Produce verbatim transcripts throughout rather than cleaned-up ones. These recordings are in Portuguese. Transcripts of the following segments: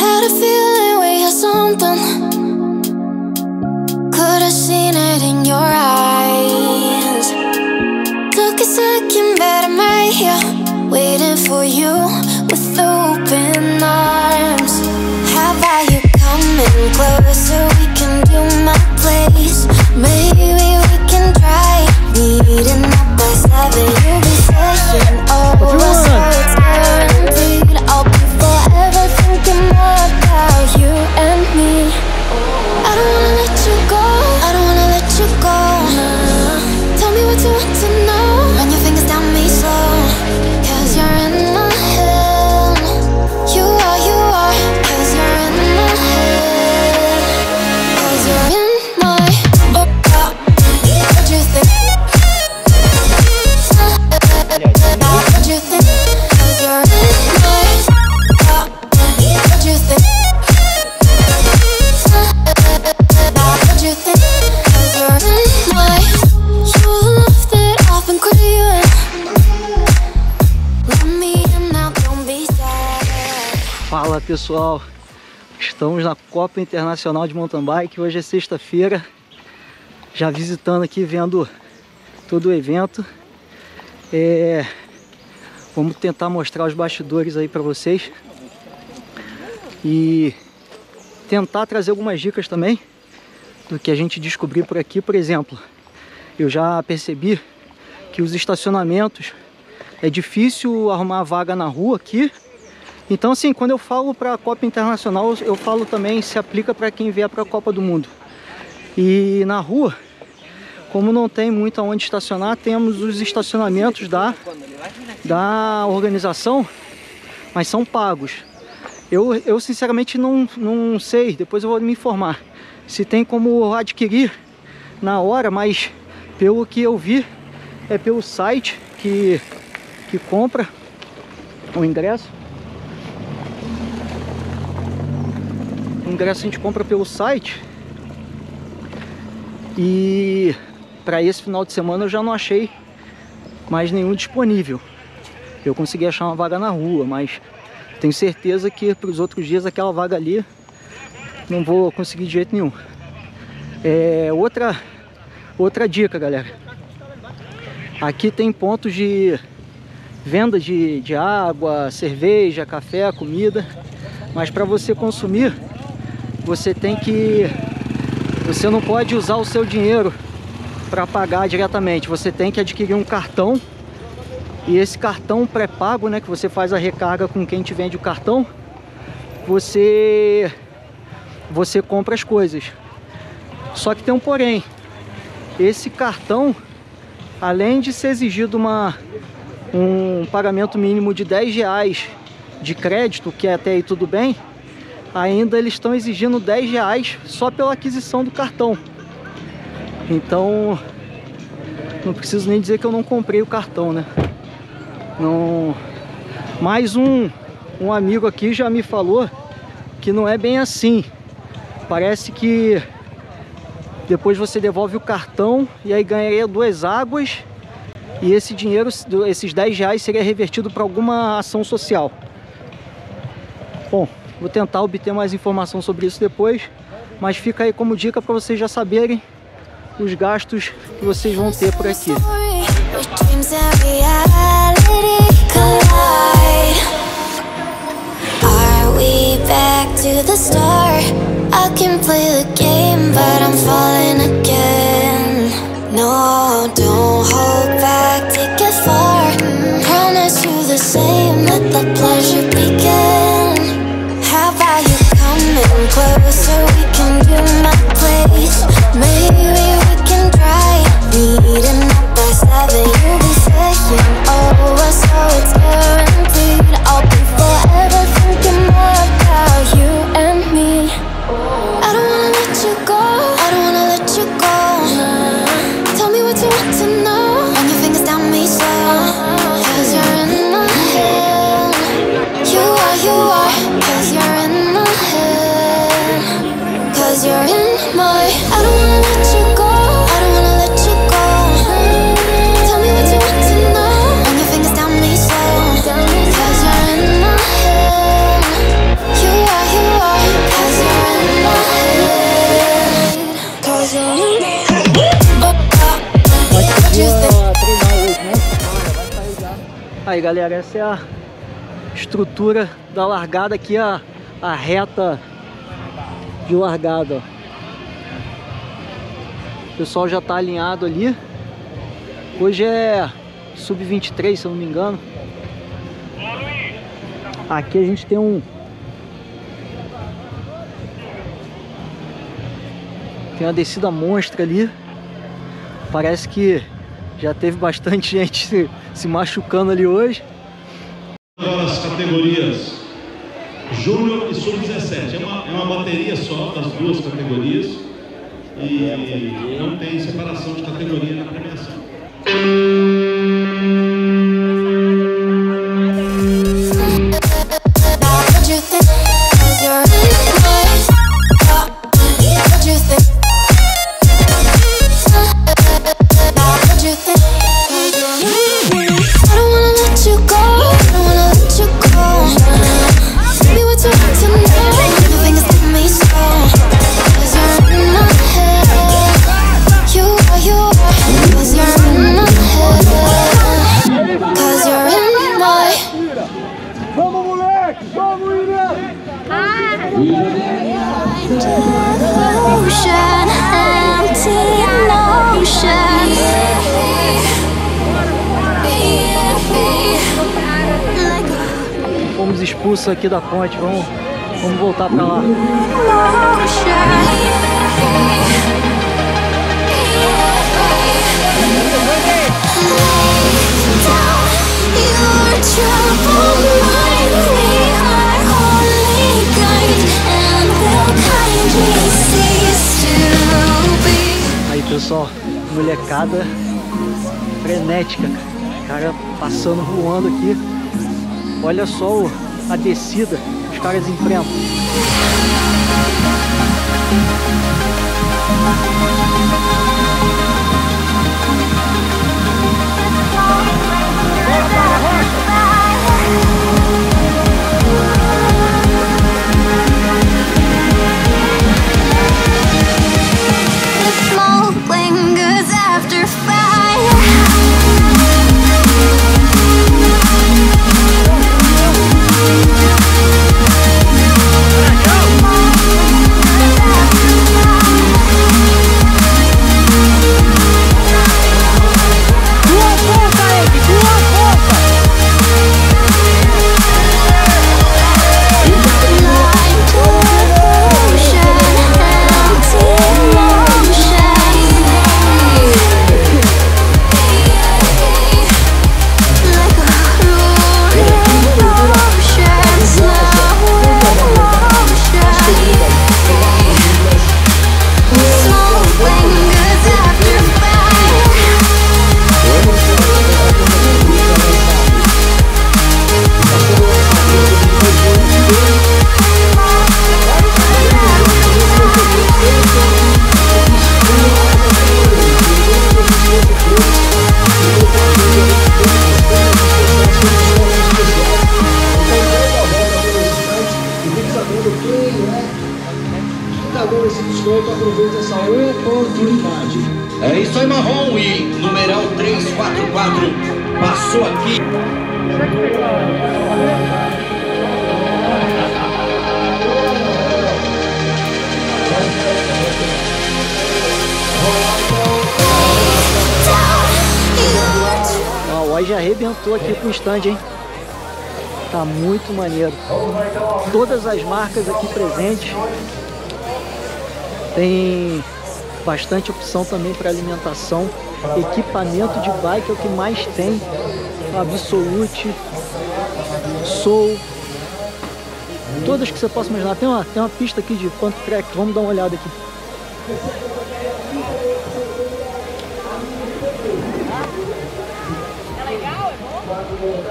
Had a feeling we had something. Could have seen it in your eyes. Took a second, but I'm right here, waiting for you with open arms. How about you coming closer? We can do my place. Maybe we can try meeting up by seven. You'll be saying over, so it's guaranteed. I'll be forever thinking more about you and me. I don't wanna let you go, I don't wanna let you go. Nah. Tell me what you want to know. Run your fingers down me slow, cause you're in my head. You are, you are, cause you're in my head. Cause you're in my oh, oh. What you think? What you think? Cause you're in my oh, what you think? What you think? Cause you're in my you left it off and craving. Let me in now, don't be sad. Fala pessoal, estamos na Copa Internacional de Mountain Bike. Hoje é sexta-feira, já visitando aqui, vendo todo o evento. É... Vamos tentar mostrar os bastidores aí para vocês e tentar trazer algumas dicas também do que a gente descobriu por aqui. Por exemplo, eu já percebi que os estacionamentos é difícil arrumar vaga na rua aqui. Então assim, quando eu falo para a Copa Internacional, eu falo também, se aplica para quem vier para a Copa do Mundo. E na rua, como não tem muito aonde estacionar, temos os estacionamentos da, da organização, mas são pagos. Eu, eu sinceramente não, não sei, depois eu vou me informar se tem como adquirir na hora, mas pelo que eu vi, é pelo site que, que compra o ingresso. O ingresso a gente compra pelo site. E para esse final de semana eu já não achei mais nenhum disponível. Eu consegui achar uma vaga na rua, mas tenho certeza que para os outros dias aquela vaga ali não vou conseguir de jeito nenhum. É, outra, outra dica, galera. Aqui tem pontos de venda de, de água, cerveja, café, comida. Mas para você consumir, você tem que... Você não pode usar o seu dinheiro para pagar diretamente. Você tem que adquirir um cartão. E esse cartão pré-pago, né, que você faz a recarga com quem te vende o cartão, você você compra as coisas. Só que tem um porém. Esse cartão, além de ser exigido uma, um pagamento mínimo de dez reais de crédito, que até aí tudo bem, ainda eles estão exigindo dez reais só pela aquisição do cartão. Então, não preciso nem dizer que eu não comprei o cartão, né? Não... Mais um, um amigo aqui já me falou que não é bem assim. Parece que depois você devolve o cartão e aí ganharia duas águas e esse dinheiro, esses dez reais, seria revertido para alguma ação social. Bom, vou tentar obter mais informação sobre isso depois, mas fica aí como dica para vocês já saberem os gastos que vocês vão ter por aqui. Closer, we can do my place. Maybe we can try meeting up by seven. You'll be saying over, so it's guaranteed. I'll be forever thinking more about you and me. I don't wanna let you go, I don't wanna let Aí galera, essa é a estrutura da largada aqui, a, a reta de largada, ó. O pessoal já tá alinhado ali. Hoje é sub vinte e três, se eu não me engano. Aqui a gente tem um tem uma descida monstra ali. Parece que já teve bastante gente se, se machucando ali hoje. Agora as categorias Júnior e sub dezessete. É uma, é uma bateria só das duas categorias. E não tem separação de categoria na premiação. Fomos expulsos aqui da ponte, vamos, vamos voltar pra lá. Aí pessoal, molecada frenética, cara passando, voando aqui. Olha só o, a descida que os caras enfrentam. Aproveita essa oportunidade. É isso aí, Marrom, e numeral três quatro quatro passou aqui. Ah, o Oi já arrebentou aqui com o stand, hein? Tá muito maneiro. Todas as marcas aqui presentes. Tem bastante opção também para alimentação. Equipamento de bike é o que mais tem. Absolute, Soul, todas que você possa imaginar. Tem uma, tem uma pista aqui de Pump Track, vamos dar uma olhada aqui. É legal? É bom?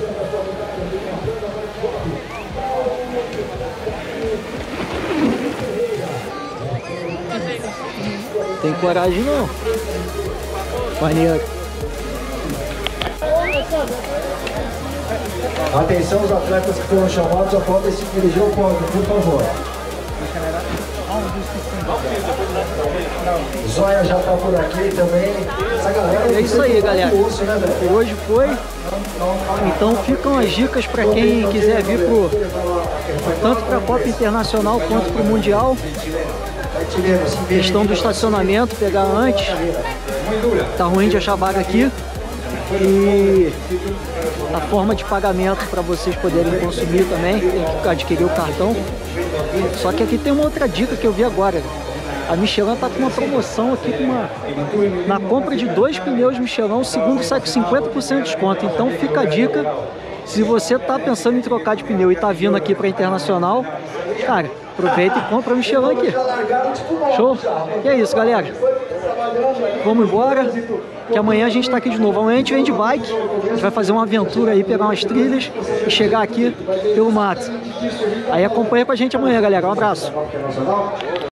Tem coragem não? Maneiro. Atenção, os atletas que foram chamados já podem se dirigir ao pódio, por favor. Zóia já tá por aqui também. Essa galera é isso aí, galera. Osso, né, e hoje foi. Então ficam as dicas para quem quiser vir pro, tanto para a Copa Internacional quanto para o Mundial. Questão do estacionamento, pegar antes. Tá ruim de achar vaga aqui. E a forma de pagamento para vocês poderem consumir também, tem que adquirir o cartão. Só que aqui tem uma outra dica que eu vi agora. A Michelin tá com uma promoção aqui, com uma, na compra de dois pneus Michelin, o segundo sai com cinquenta por cento de desconto. Então fica a dica, se você tá pensando em trocar de pneu e tá vindo aqui para Internacional, cara, aproveita e compra a Michelin aqui. Show? E é isso, galera. Vamos embora, que amanhã a gente tá aqui de novo. Amanhã a gente vem de bike, a gente vai fazer uma aventura aí, pegar umas trilhas e chegar aqui pelo mato. Aí acompanha com a gente amanhã, galera. Um abraço.